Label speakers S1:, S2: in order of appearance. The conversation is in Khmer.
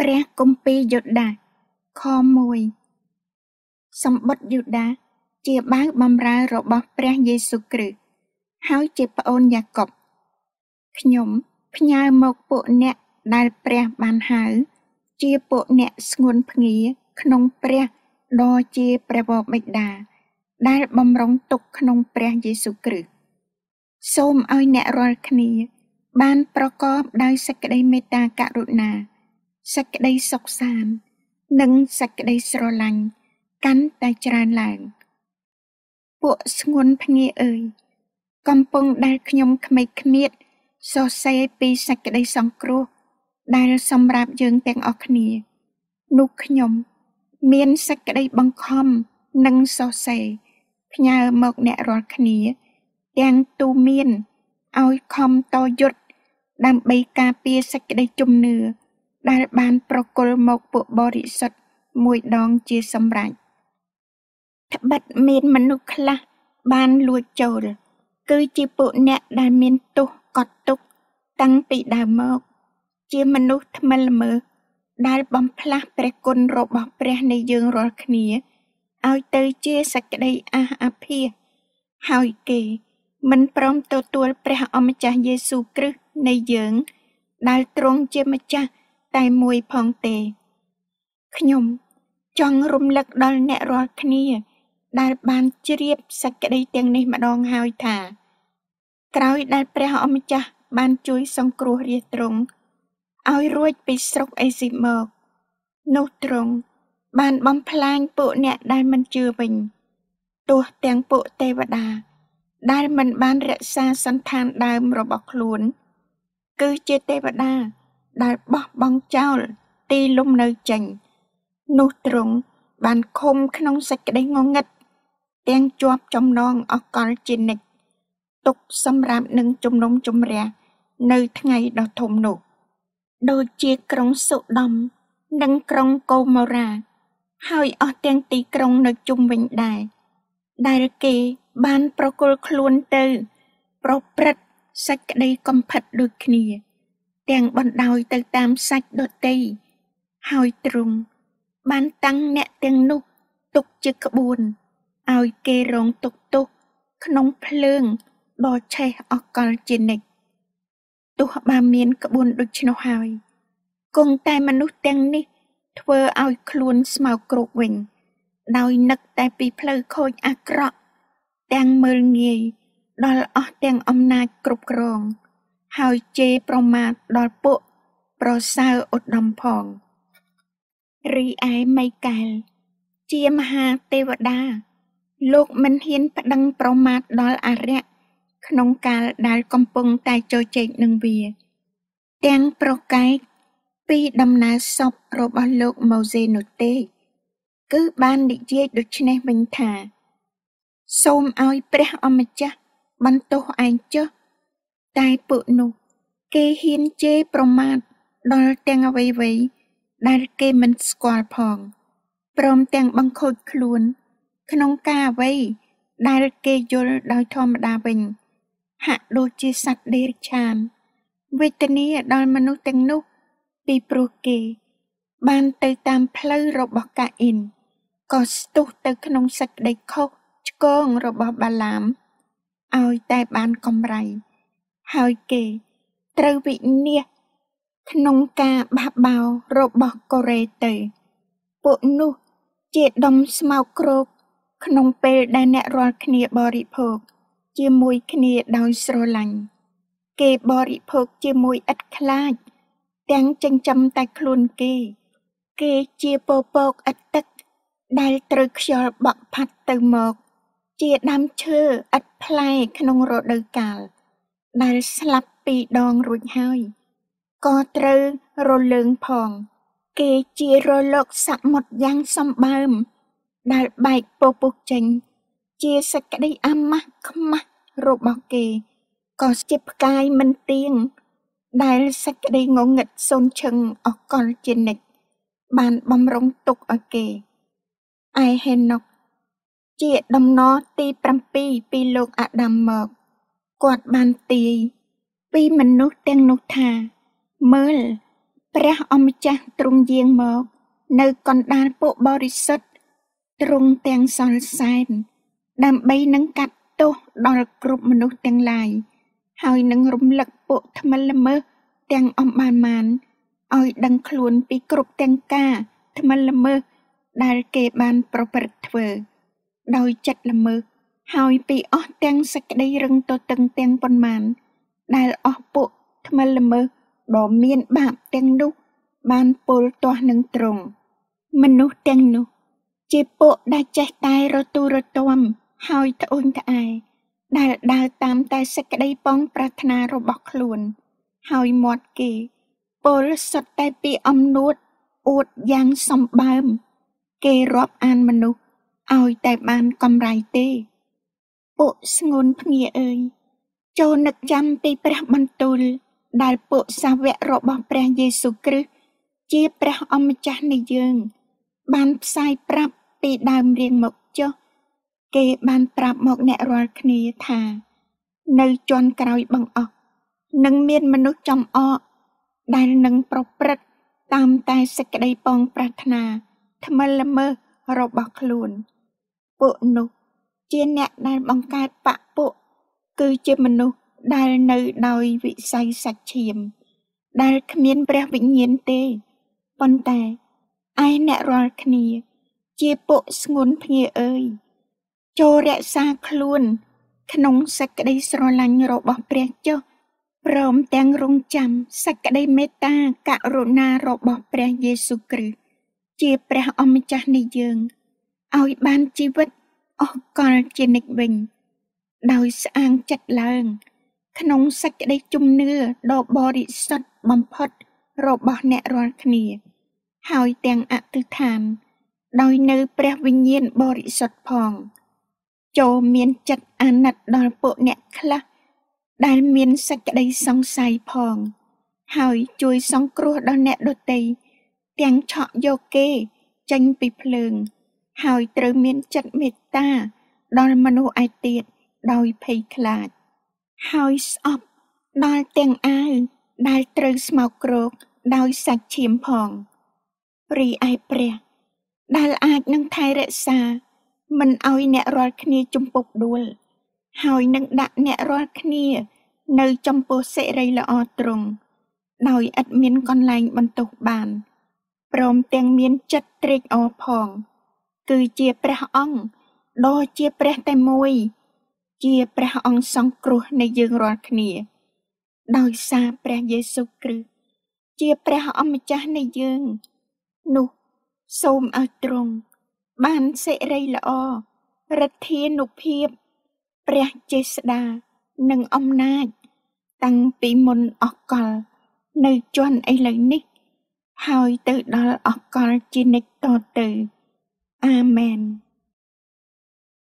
S1: ព្រះគម្ពីរយូដាខ1សម្បត្តិយូដាជាបាវបម្រើរបស់ព្រះយេស៊ូវគ្រីស្ទហើយជាប្អូនយ៉ាកុបខ្ញុំផ្ញើមកពួកអ្នកដែលព្រះបានហៅជាពួកអ្នកស្ងួនភ្ងាក្នុងព្រះដ៏ជាព្រះវរបិតាដែលបម្រុងទុកក្នុងព្រះយេស៊ូវគ្រីស្ទសូមឲ្យអ្នករាល់គ្នាបានប្រកបដោយសេចក្តីមេត្តាករុណាសេចក្តីសុខសាន្តនិងសេចក្តីស្រឡាញ់កាន់តែច្រើនឡើងពួកស្ងួនភ្ងាអើយកំពុងដែលខ្ញុំក្មេកក្មៀតសរសេរពីសេចក្តីសង្គ្រោះដែលសម្រាប់យើងទាំងអស់គ្នានោះខ្ញុំមានសេចក្តីបង្ខំនិងសរសេរផ្ញើមកអ្នករាល់គ្នាទាំងទូមានឲ្យខំតយុទ្ធដើម្បីការពារសេចក្តីជំនឿដែលបានប្រគល់មកពួកបរិសុទ្ធមួយដងជាសម្រេចត្បិតមានមនុស្សខ្លះបានលួចចូលគឺជាពួកអ្នកដែលមានទោសកត់ទុកតាំងពីដើមមកជាមនុស្សថ្មិលល្មើសដែលបំផ្លាស់ព្រះគុណរបស់ព្រះនៃយើងរាល់គ្នាឲ្យទៅជាសេចក្តីអាភាសហើយគេមិនព្រមទទួលព្រះអម្ចាស់យេស៊ូវគ្រីស្ទនៃយើងដែលទ្រង់ជាម្ចាស់តែមួយផងទេខ្ញុំចង់រំលឹកដល់អ្នករាល់គ្នាដែលបានជ្រាបសេចក្តីទាំងនេះម្ដងហើយថាក្រោយដែលព្រះអម្ចាស់បានជួយសង្គ្រោះរាជទ្រង់ឲ្យរួចពីស្រុកអេស៊ីបមកនោះទ្រង់បានបំផ្លាញពួកអ្នកដែលមិនជឿវិញទោះទាំងពួកទេវតាដែលមិនបានរក្សាសន្តានដើមរបស់ខ្លួនគឺជាទេវតាដែលបោះបង់ចោលទីលំនៅចេញនោះទ្រង់បានឃុំក្នុងសេចក្តីងងឹតទាំងជាប់ចំណងអកលជានិច្ចទុកសម្រាប់នឹងជំនុំជម្រះនៅថ្ងៃដ៏ធំនោះដូចជាក្រុងសូដុំនិងក្រុងកូម៉ូរ៉ាហើយអស់ទាំងទីក្រុងនៅជុំវិញដែរដែលគេបានប្រគល់ខ្លួនទៅប្រព្រឹត្តសេចក្តីកំផិតដូចគ្នាទាំងបណ្ដោយទៅតាមសាច់ដតីហើយទ្រង់បានតាំងអ្នកទាំងនោះទុកជាក្បួនឲ្យគេរងទុក្ខទោសក្នុងភ្លើងដ៏ឆេះអកលជានិច្ចទោះបើមានក្បួនដូច្នោះហើយគង់តែមនុស្សទាំងនេះធ្វើឲ្យខ្លួនស្មោកគ្រោកវិញដោយនឹកតែពីផ្លូវខូចអាក្រក់ទាំងមើលងាយដល់អស់ទាំងអំណាចគ្រប់គ្រងហើយជេរប្រមាថដល់ពួកប្រសើរឧត្តមផងរីឯមីកែលជាមហាទេវតាលោកមិនហ៊ានប្តឹងប្រមាថដល់អារក្សក្នុងកាលដែលកំពុងតែជជែកនឹងវាទាំងប្រកែកពីដំណើរសពរបស់លោកម៉ូសេនោះទេគឺបាននិយាយដូច្នេះវិញថាសូមឲ្យព្រះអម្ចាស់បន្ទោសឯងចុះតែពួកនោះគេហ៊ានជេរប្រមាថដល់ទាំងអ្វីៗដែលគេមិនស្គាល់ផងព្រមទាំងបង្ខូចខ្លួនក្នុងការអ្វីដែលគេយល់ដោយធម្មតាវិញហាក់ដូចជាសត្វដេរឆានវេទនាដល់មនុស្សទាំងនោះពីព្រោះគេបានទៅតាមផ្លូវរបស់កាអ៊ីនក៏ស្ទុះទៅក្នុងសេចក្តីខុសឆ្គងរបស់បាឡាមឲ្យតែបានកម្រៃហើយគេត្រូវវិនាសក្នុងការបះបោររបស់កូរ៉េទៅពួកនោះជាដុំស្មោកគ្រោកក្នុងពេលដែលអ្នករាល់គ្នាបរិភោគជាមួយគ្នាដោយស្រឡាញ់គេបរិភោគជាមួយឥតខ្លាចទាំងចិញ្ចឹមតែខ្លួនគេជាពពកឥតទឹកដែលត្រូវខ្យល់បក់ផាត់ទៅមកជាដើមឈើឥតផ្លែក្នុងរដូវកាលដែលស្លាប់ពីរដងរួចហើយក៏ត្រូវរលើងផងគេជារលកសមុទ្រយ៉ាងសម្បើមដែលបែកពពុះចេញជាសេចក្តីអាម៉ាស់ខ្មាស់របស់គេក៏ជាផ្កាយមិនទៀងដែលសេចក្តីងងឹតសូនឈឹងអកលជានិច្ចបានបំរុងទុកឲ្យគេឯហេណុកជាដំណរទី7ពីលោកអាដាមមកគាត់បានទាយពីមនុស្សទាំងនោះថាមើលព្រះអម្ចាស់ទ្រង់យាងមកនៅកណ្ដាលពួកបរិសុទ្ធទ្រង់ទាំងសល់សែនដើម្បីនឹងកាត់ទោសដល់គ្រប់មនុស្សទាំងឡាយហើយនឹងរំលឹកពួកថ្មិលល្មើសទាំងអំបានមានឲ្យដឹងខ្លួនពីគ្រប់ទាំងការថ្មិលល្មើសដែលគេបានប្រព្រឹត្តធ្វើដោយចិត្តល្មើសហើយពីអស់ទាំងសេចក្តីរឹងទទឹងទាំងប៉ុន្មានដែលអស់ពួកថ្មិលល្មើសដ៏មានបាបទាំងនោះបានពលទាស់នឹងទ្រង់មនុស្សទាំងនោះជាពួកដែលចេះតែរទូរទាំហើយត្អូញត្អែដែលដើរតាមតែសេចក្តីប៉ងប្រាថ្នារបស់ខ្លួនហើយមាត់គេពលសុទ្ធតែពីអំនួតអួតយ៉ាងសម្បើមគេរាប់អានមនុស្សឲ្យតែបានកម្រៃទេពួកស្ងួនភ្ងាអើយចូលនឹកចាំពីព្រះបន្ទូលដែលពួកសាវករបស់ព្រះយេស៊ូវគ្រីស្ទជាព្រះអម្ចាស់នៃយើងបានផ្សាយប្រាប់ពីដើមរៀងមកចុះគេបានប្រាប់មកអ្នករាល់គ្នាថានៅជាន់ក្រោយបង្អស់នឹងមានមនុស្សចំអកដែលនឹងប្រព្រឹត្តតាមតែសេចក្តីប៉ងប្រាថ្នាថ្មិលល្មើសរបស់ខ្លួនពួកនោះជាអ្នកដែលបង្កើតបព្វពួកគឺជាមនុស្សដែលនៅដោយវិស័យសាច់ឈាមដែលគ្មានព្រះវិញ្ញាណទេប៉ុន្តែឯអ្នករាល់គ្នាជាពួកស្ងួនភ្ងាអើយចូលរក្សាខ្លួនក្នុងសេចក្តីស្រឡាញ់របស់ព្រះចុះព្រមទាំងរង់ចាំសេចក្តីមេត្តាករុណារបស់ព្រះយេស៊ូវគ្រីស្ទជាព្រះអម្ចាស់នៃយើងឲ្យបានជីវិតអស់កលជានិច្ចវិញដោយស្អាងចិត្តឡើងក្នុងសេចក្តីជំនឿដ៏បរិសុទ្ធបំផុតរបស់អ្នករាល់គ្នាហើយទាំងអធិដ្ឋានដោយនៅព្រះវិញ្ញាណបរិសុទ្ធផងចូលមានចិត្តអាណិតដល់ពួកអ្នកខ្លះដែលមានសេចក្តីសង្ស័យផងហើយជួយសង្គ្រោះដល់អ្នកដទៃទាំងឆក់យកគេចេញពីភ្លើងហើយត្រូវមានចិត្តមេត្តាដល់មនុស្សឯទៀតដោយភ័យខ្លាចហើយស្អប់ដល់ទាំងអាវដែលត្រូវស្មោកគ្រោកដោយសាច់ឈាមផងរីឯព្រះដែលអាចនឹងថែរក្សាមិនឲ្យអ្នករាល់គ្នាជំពប់ដួលហើយនឹងដាក់អ្នករាល់គ្នានៅចំពោះសិរីល្អទ្រង់ដោយឥតមានកន្លែងបន្ទោសបានព្រមទាំងមានចិត្តត្រេកអរផងគឺជាព្រះអង្គដ៏ជាព្រះតែមួយជាព្រះអង្គសង្គ្រោះនៃយើងរាល់គ្នាដោយសារព្រះយេស៊ូវគ្រីស្ទជាព្រះអម្ចាស់នៃយើងនោះសូមឲ្យទ្រង់បានសិរីល្អឫទ្ធានុភាពព្រះចេស្តានិងអំណាចតាំងពីមុនអកលនៅជាន់ឥឡូវនេះហើយទៅដល់អកលជានិច្ចតទៅអាមែន